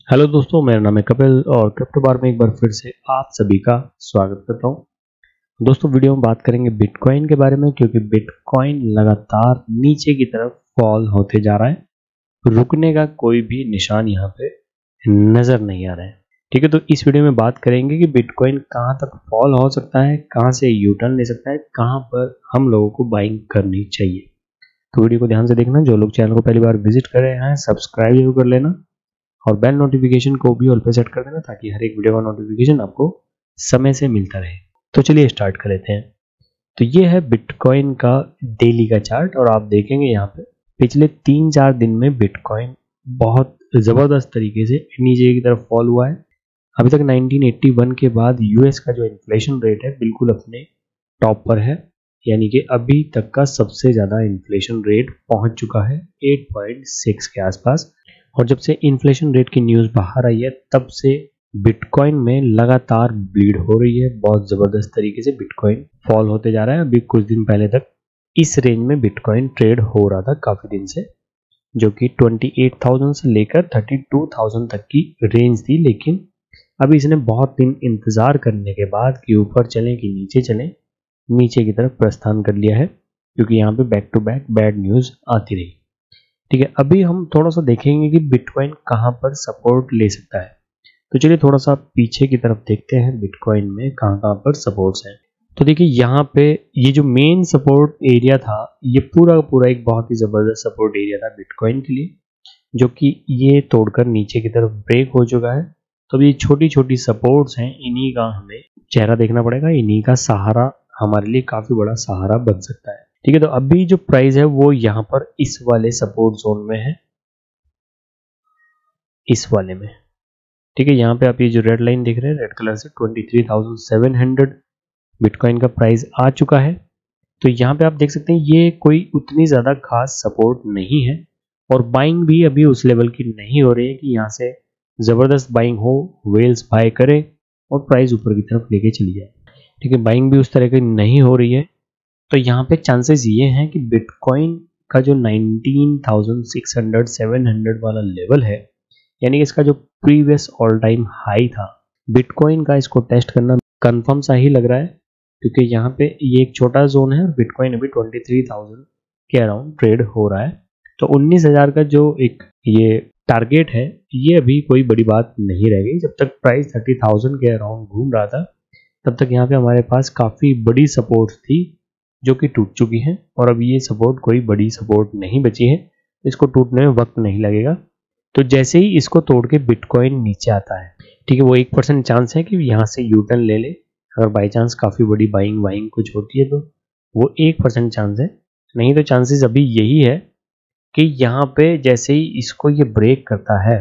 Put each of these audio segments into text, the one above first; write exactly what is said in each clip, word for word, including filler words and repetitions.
Hello दोस्तों, मेरा नाम है कपिल और क्रिप्टो बार में एक बार फिर से आप सभी का स्वागत करता हूं। दोस्तों, वीडियो में बात करेंगे बिटकॉइन के बारे में, क्योंकि बिटकॉइन लगातार नीचे की तरफ फॉल होते जा रहा है। रुकने का कोई भी निशान यहाँ पे नजर नहीं आ रहा है। ठीक है, तो इस वीडियो में बात करेंगे कि बिटकॉइन कहाँ तक फॉल हो सकता है, कहाँ से यू टर्न ले सकता है, कहाँ पर हम लोगों को बाइंग करनी चाहिए। तो वीडियो को ध्यान से देखना। जो लोग चैनल को पहली बार विजिट कर रहे हैं, सब्सक्राइब जरूर कर लेना और बेल नोटिफिकेशन को भी ऑल पे सेट कर देना, ताकि हर एक वीडियो का नोटिफिकेशन आपको समय से मिलता रहे। तो चलिए स्टार्ट कर लेते हैं। तो ये है बिटकॉइन का डेली का चार्ट और आप देखेंगे यहाँ पे पिछले तीन चार दिन में बिटकॉइन बहुत जबरदस्त तरीके से नीचे की तरफ फॉल हुआ है। अभी तक नाइनटीन एटी वन के बाद यूएस का जो इन्फ्लेशन रेट है बिल्कुल अपने टॉप पर है, यानी कि अभी तक का सबसे ज्यादा इन्फ्लेशन रेट पहुंच चुका है एट पॉइंट सिक्स के आसपास। और जब से इन्फ्लेशन रेट की न्यूज़ बाहर आई है तब से बिटकॉइन में लगातार ब्लीड हो रही है। बहुत ज़बरदस्त तरीके से बिटकॉइन फॉल होते जा रहा है। अभी कुछ दिन पहले तक इस रेंज में बिटकॉइन ट्रेड हो रहा था काफ़ी दिन से, जो कि अट्ठाईस हज़ार से लेकर बत्तीस हज़ार तक की रेंज थी। लेकिन अभी इसने बहुत दिन इंतज़ार करने के बाद कि ऊपर चलें कि नीचे चलें, नीचे की तरफ प्रस्थान कर लिया है, क्योंकि यहाँ पे back to back bad news आती रही। ठीक है, अभी हम थोड़ा सा देखेंगे कि बिटकॉइन कहाँ पर सपोर्ट ले सकता है। तो चलिए थोड़ा सा पीछे की तरफ देखते हैं बिटकॉइन में कहाँ कहाँ पर सपोर्ट्स हैं। तो देखिए यहाँ पे ये जो मेन सपोर्ट एरिया था, ये पूरा का पूरा एक बहुत ही ज़बरदस्त सपोर्ट एरिया था बिटकॉइन के लिए, जो कि ये तोड़कर नीचे की तरफ ब्रेक हो चुका है। तो ये छोटी छोटी सपोर्ट्स हैं, इन्हीं का हमें चेहरा देखना पड़ेगा, इन्हीं का सहारा हमारे लिए काफ़ी बड़ा सहारा बन सकता है। ठीक है, तो अभी जो प्राइस है वो यहाँ पर इस वाले सपोर्ट जोन में है, इस वाले में। ठीक है, यहाँ पे आप ये जो रेड लाइन देख रहे हैं रेड कलर से, तेईस हज़ार सात सौ बिटकॉइन का प्राइस आ चुका है। तो यहाँ पे आप देख सकते हैं ये कोई उतनी ज़्यादा खास सपोर्ट नहीं है और बाइंग भी अभी उस लेवल की नहीं हो रही है कि यहाँ से ज़बरदस्त बाइंग हो, वेल्स बाय करे और प्राइस ऊपर की तरफ लेके चली जाए। ठीक है, बाइंग भी उस तरह की नहीं हो रही है। तो यहाँ पे चांसेस ये हैं कि बिटकॉइन का जो nineteen thousand six hundred seven hundred वाला लेवल है, यानी कि इसका जो प्रीवियस ऑल टाइम हाई था, बिटकॉइन का इसको टेस्ट करना कंफर्म सा ही लग रहा है, क्योंकि यहाँ पे ये एक छोटा जोन है और बिटकॉइन अभी तेईस हज़ार के अराउंड ट्रेड हो रहा है। तो उन्नीस हज़ार का जो एक ये टारगेट है, ये अभी कोई बड़ी बात नहीं रह गई। जब तक प्राइस तीस हज़ार के अराउंड घूम रहा था तब तक यहाँ पे हमारे पास काफ़ी बड़ी सपोर्ट थी जो कि टूट चुकी हैं, और अब ये सपोर्ट कोई बड़ी सपोर्ट नहीं बची है, इसको टूटने में वक्त नहीं लगेगा। तो जैसे ही इसको तोड़ के बिटकॉइन नीचे आता है, ठीक है, वो एक परसेंट चांस है कि यहाँ से यू टर्न ले ले। अगर बाई चांस काफ़ी बड़ी बाइंग वाइंग कुछ होती है तो वो एक परसेंट चांस है, नहीं तो चांसेस अभी यही है कि यहाँ पे जैसे ही इसको ये ब्रेक करता है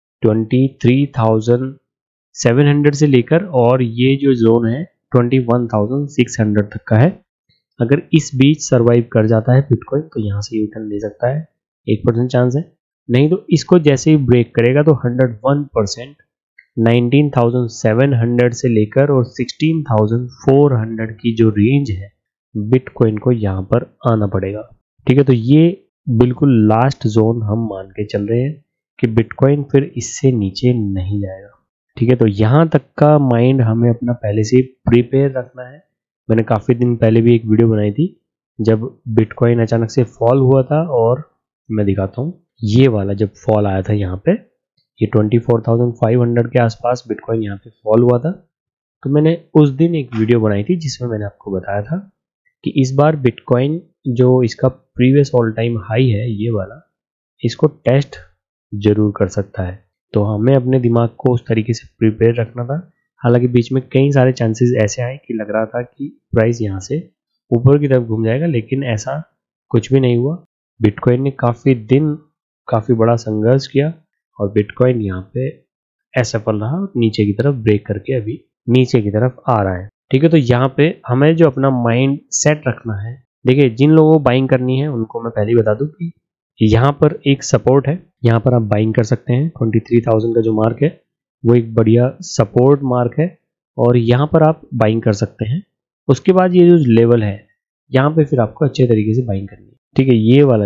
तेईस हज़ार सात सौ से लेकर, और ये जो जोन है इक्कीस हज़ार छह सौ तक का है, अगर इस बीच सरवाइव कर जाता है बिटकॉइन तो यहाँ से यू टर्न ले सकता है, एक परसेंट चांस है। नहीं तो इसको जैसे ही ब्रेक करेगा तो एक सौ एक percent nineteen thousand seven hundred से लेकर और सिक्सटीन थाउज़ेंड फोर हंड्रेड की जो रेंज है बिटकॉइन को यहाँ पर आना पड़ेगा। ठीक है, तो ये बिल्कुल लास्ट जोन हम मान के चल रहे हैं कि बिटकॉइन फिर इससे नीचे नहीं जाएगा। ठीक है, तो यहाँ तक का माइंड हमें अपना पहले से प्रिपेयर रखना है। मैंने काफ़ी दिन पहले भी एक वीडियो बनाई थी जब बिटकॉइन अचानक से फॉल हुआ था, और मैं दिखाता हूँ ये वाला जब फॉल आया था यहाँ पे, ये चौबीस हज़ार पाँच सौ के आसपास बिटकॉइन यहाँ पे फॉल हुआ था। तो मैंने उस दिन एक वीडियो बनाई थी जिसमें मैंने आपको बताया था कि इस बार बिटकॉइन जो इसका प्रीवियस ऑल टाइम हाई है ये वाला, इसको टेस्ट जरूर कर सकता है। तो हमें अपने दिमाग को उस तरीके से प्रिपेयर रखना था। हालांकि बीच में कई सारे चांसेस ऐसे आए कि लग रहा था कि प्राइस यहाँ से ऊपर की तरफ घूम जाएगा, लेकिन ऐसा कुछ भी नहीं हुआ। बिटकॉइन ने काफ़ी दिन काफ़ी बड़ा संघर्ष किया और बिटकॉइन यहाँ पे असफल रहा और नीचे की तरफ ब्रेक करके अभी नीचे की तरफ आ रहा है। ठीक है, तो यहाँ पे हमें जो अपना माइंड सेट रखना है, देखिए जिन लोगों को बाइंग करनी है उनको मैं पहले ही बता दूं कि यहाँ पर एक सपोर्ट है, यहाँ पर आप बाइंग कर सकते हैं। तेईस हज़ार का जो मार्क है वो एक बढ़िया सपोर्ट मार्क है और यहाँ पर आप बाइंग कर सकते हैं। उसके बाद ये जो लेवल है यहाँ पे फिर आपको अच्छे तरीके से बाइंग करनी है। ठीक है, ये वाला लेवल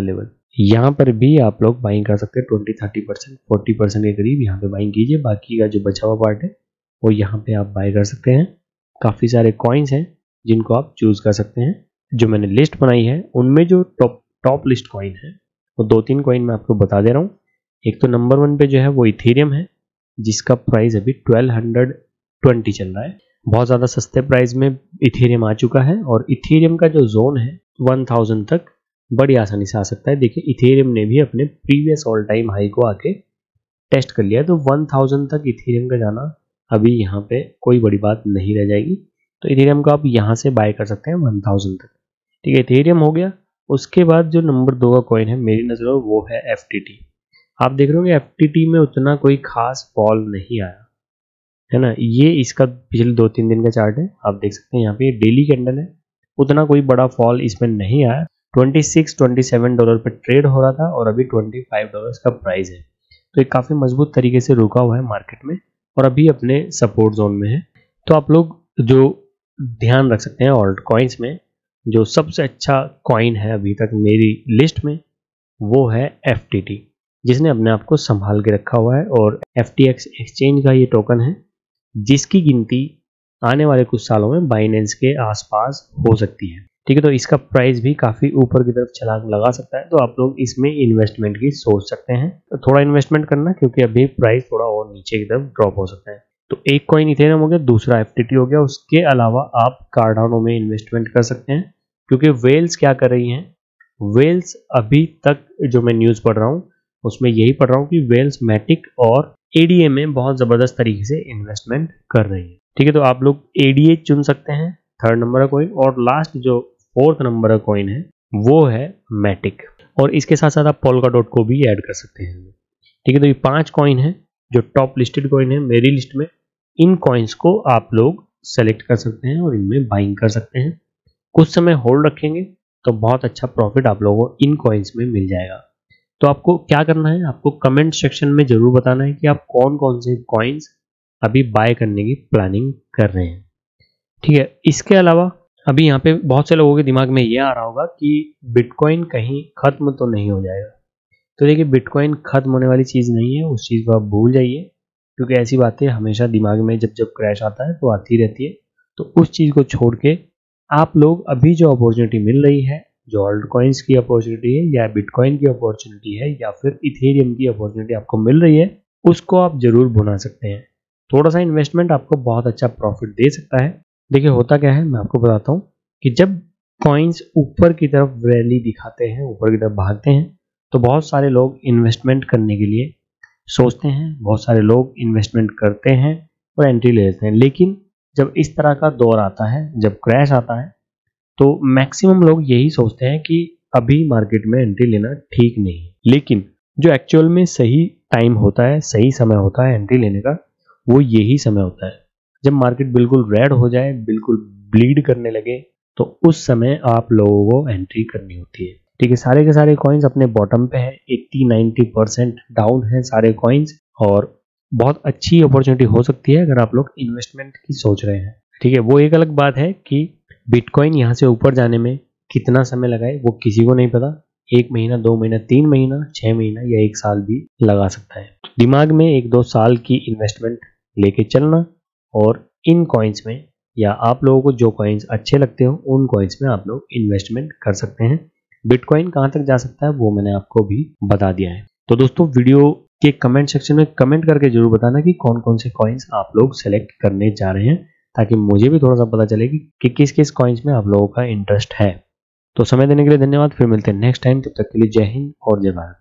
यहाँ पर भी आप लोग बाइंग कर सकते हैं twenty thirty percent forty percent के करीब यहाँ पे बाइंग कीजिए। बाकी का जो बचा हुआ पार्ट है वो यहाँ पे आप बाय कर सकते हैं। काफ़ी सारे कॉइन्स हैं जिनको आप चूज कर सकते हैं। जो मैंने लिस्ट बनाई है उनमें जो टॉप टॉप लिस्ट कॉइन है वो दो तीन कॉइन मैं आपको बता दे रहा हूँ। एक तो नंबर वन पे जो है वो इथेरियम है, जिसका प्राइस अभी ट्वेल्व हंड्रेड ट्वेंटी चल रहा है। बहुत ज़्यादा सस्ते प्राइस में इथेरियम आ चुका है और इथेरियम का जो जोन है वन थाउजेंड तक बड़ी आसानी से आ सकता है। देखिए इथेरियम ने भी अपने प्रीवियस ऑल टाइम हाई को आके टेस्ट कर लिया है, तो वन थाउजेंड तक इथेरियम का जाना अभी यहाँ पे कोई बड़ी बात नहीं रह जाएगी। तो इथेरियम को आप यहाँ से बाय कर सकते हैं वन थाउजेंड तक। ठीक है, इथेरियम हो गया। उसके बाद जो नंबर दो का कॉइन है मेरी नज़र में वो है एफ टी टी। आप देख रहे होंगे एफ टी टी में उतना कोई खास फॉल नहीं आया है ना। ये इसका पिछले दो तीन दिन का चार्ट है, आप देख सकते हैं यहाँ पे डेली कैंडल है, उतना कोई बड़ा फॉल इसमें नहीं आया। Twenty six twenty seven dollar पे ट्रेड हो रहा था और अभी ट्वेंटी फाइव डॉलर का प्राइस है। तो ये काफ़ी मजबूत तरीके से रुका हुआ है मार्केट में और अभी अपने सपोर्ट जोन में है। तो आप लोग जो ध्यान रख सकते हैं ऑल्ट कॉइन्स में जो सबसे अच्छा कॉइन है अभी तक मेरी लिस्ट में वो है एफ टी टी, जिसने अपने आप को संभाल के रखा हुआ है। और एफ टी एक्स एक्सचेंज का ये टोकन है जिसकी गिनती आने वाले कुछ सालों में बाइनेंस के आसपास हो सकती है। ठीक है, तो इसका प्राइस भी काफ़ी ऊपर की तरफ छलांग लगा सकता है। तो आप लोग इसमें इन्वेस्टमेंट की सोच सकते हैं। तो थोड़ा इन्वेस्टमेंट करना क्योंकि अभी प्राइस थोड़ा और नीचे की तरफ ड्रॉप हो सकता है। तो एक कॉइन इथेरियम हो गया, दूसरा एफ टी टी हो गया। उसके अलावा आप कार्डानो में इन्वेस्टमेंट कर सकते हैं क्योंकि वेल्स क्या कर रही हैं, वेल्स अभी तक जो मैं न्यूज़ पढ़ रहा हूँ उसमें यही पढ़ रहा हूँ कि वेल्स मैटिक और ए डी ए में बहुत ज़बरदस्त तरीके से इन्वेस्टमेंट कर रही है। ठीक है, तो आप लोग ए डी ए चुन सकते हैं थर्ड नंबर का कॉइन। और लास्ट जो फोर्थ नंबर का कॉइन है वो है मैटिक, और इसके साथ साथ आप पोल्का डॉट को भी ऐड कर सकते हैं। ठीक है, तो ये पांच कॉइन है जो टॉप लिस्टेड कॉइन है मेरी लिस्ट में। इन कॉइन्स को आप लोग सेलेक्ट कर सकते हैं और इनमें बाइंग कर सकते हैं। कुछ समय होल्ड रखेंगे तो बहुत अच्छा प्रॉफिट आप लोगों को इन कॉइन्स में मिल जाएगा। तो आपको क्या करना है, आपको कमेंट सेक्शन में जरूर बताना है कि आप कौन कौन से कॉइन्स अभी बाय करने की प्लानिंग कर रहे हैं। ठीक है, इसके अलावा अभी यहाँ पे बहुत से लोगों के दिमाग में ये आ रहा होगा कि बिटकॉइन कहीं खत्म तो नहीं हो जाएगा। तो देखिए बिटकॉइन खत्म होने वाली चीज़ नहीं है, उस चीज़ को आप भूल जाइए क्योंकि ऐसी बातें हमेशा दिमाग में जब जब क्रैश आता है तो आती रहती है। तो उस चीज़ को छोड़ के आप लोग अभी जो अपॉर्चुनिटी मिल रही है, जो ऑल्ट कॉइन्स की अपॉर्चुनिटी है या बिटकॉइन की अपॉर्चुनिटी है या फिर इथेरियम की अपॉर्चुनिटी आपको मिल रही है, उसको आप जरूर भुना सकते हैं। थोड़ा सा इन्वेस्टमेंट आपको बहुत अच्छा प्रॉफिट दे सकता है। देखिए होता क्या है मैं आपको बताता हूँ कि जब कॉइन्स ऊपर की तरफ रैली दिखाते हैं, ऊपर की तरफ भागते हैं, तो बहुत सारे लोग इन्वेस्टमेंट करने के लिए सोचते हैं, बहुत सारे लोग इन्वेस्टमेंट करते हैं और एंट्री ले लेते हैं। लेकिन जब इस तरह का दौर आता है, जब क्रैश आता है, तो मैक्सिमम लोग यही सोचते हैं कि अभी मार्केट में एंट्री लेना ठीक नहीं। लेकिन जो एक्चुअल में सही टाइम होता है, सही समय होता है एंट्री लेने का, वो यही समय होता है जब मार्केट बिल्कुल रेड हो जाए, बिल्कुल ब्लीड करने लगे, तो उस समय आप लोगों को एंट्री करनी होती है। ठीक है, सारे के सारे कॉइन्स अपने बॉटम पे है, अस्सी नब्बे परसेंट डाउन है सारे कॉइन्स, और बहुत अच्छी अपॉर्चुनिटी हो सकती है अगर आप लोग इन्वेस्टमेंट की सोच रहे हैं। ठीक है, वो एक अलग बात है कि बिटकॉइन यहाँ से ऊपर जाने में कितना समय लगाए वो किसी को नहीं पता। एक महीना, दो महीना, तीन महीना, छह महीना या एक साल भी लगा सकता है। दिमाग में एक दो साल की इन्वेस्टमेंट लेके चलना, और इन कॉइन्स में या आप लोगों को जो कॉइन्स अच्छे लगते हो उन कॉइन्स में आप लोग इन्वेस्टमेंट कर सकते हैं। बिटकॉइन कहाँ तक जा सकता है वो मैंने आपको भी बता दिया है। तो दोस्तों वीडियो के कमेंट सेक्शन में कमेंट करके जरूर बताना कि कौन कौन से कॉइन्स आप लोग सेलेक्ट करने जा रहे हैं, ताकि मुझे भी थोड़ा सा पता चले कि किस किस कॉइन्स में आप लोगों का इंटरेस्ट है। तो समय देने के लिए धन्यवाद। फिर मिलते हैं नेक्स्ट टाइम, तब तक के लिए जय हिंद और जय भारत।